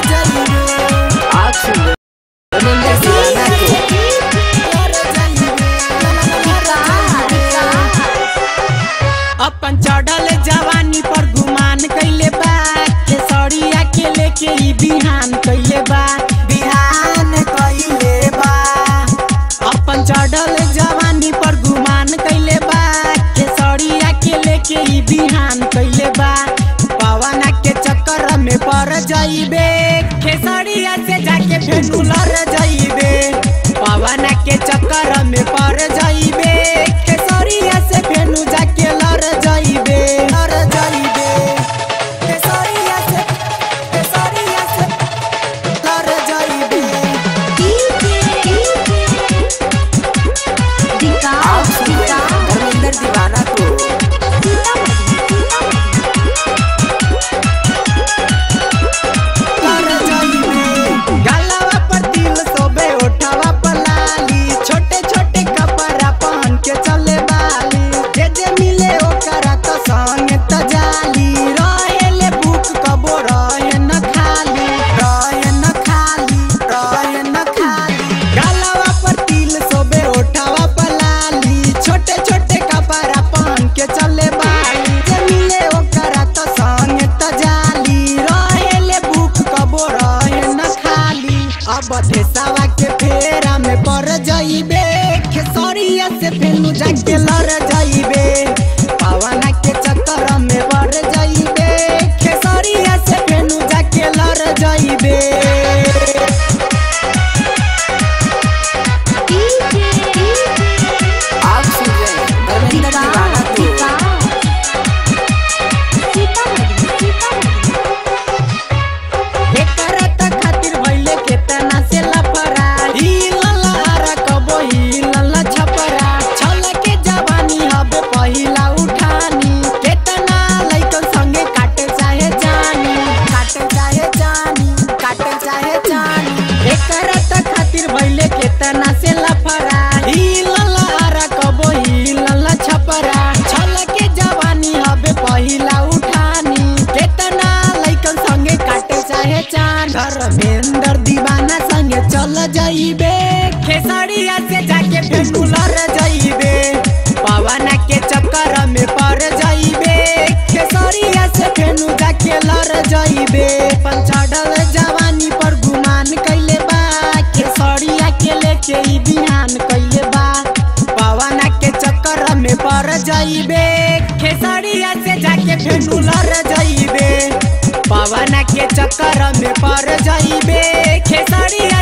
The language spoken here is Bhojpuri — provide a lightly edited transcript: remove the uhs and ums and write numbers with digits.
अपन चढ़ल जवानी पर गुमान कैले बा, केसरिया के लेके ई बिहान कैले बा, बिहान कैले बा। अपन चढ़ल जवानी पर गुमान कैले बा, केसरिया के लेके ई बिहान कैले बा। पवना के चक्कर में पड़ जाइबे, केसरिया से जाके फेनु लड़ जाइबे। पवना के चक्कर में पड़ जाइबे, केसरिया से फेनु जाके लड़ जाइबे, लड़ जाइबे। केसरिया से लड़ जाइबे। धर्मेंद्र दीवाना को बधेसावा के फेरा में पड़ जाइबे, केसरिया से फेनु जाके लड़ जाइबे। पवना के चक्कर में पड़ जाइबे, केसरिया से फेनु जाके लड़ जाइबे। आप सुन रहे हैं धर्मेंद्र दीवाना को। केतना से लफरा ही लला कबो ही लला छपरा, छल के जवानी हबे पहिला उठानी। केतना लइकन संगे काटे चाहे चान, धर्मेंद्र दीवाना संगे चल जाइबे, केसरिया से जाके फेनु लड़ जाइबे। पवना के चक्कर में पड़ जाइबे, केसरिया से फेनु जाके लड़ जाइबे। पंचड़ल जवानी पर गुमान कैले बा, केसरिया के लेके ई बिहान कैले बा। पवना के चक्कर में पड़ जाइबे, केसरिया से जाके फेनु लड़ जाइबे। पवना के चक्कर में पड़ जाइबे, केसरिया